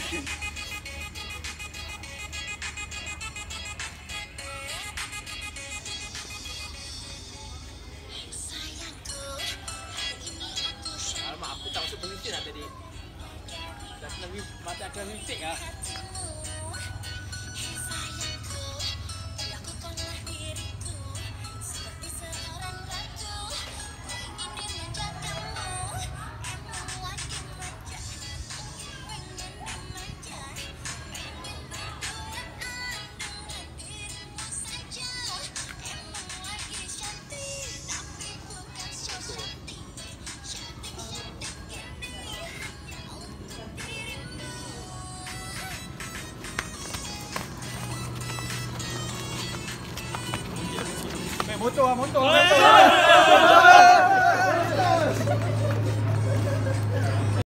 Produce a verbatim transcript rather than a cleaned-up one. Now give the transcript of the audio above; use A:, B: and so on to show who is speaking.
A: Alamak, aku tak masuk permission lah tadi. Dah kena mata kena mistake lah.
B: Motor lah, motor, motor.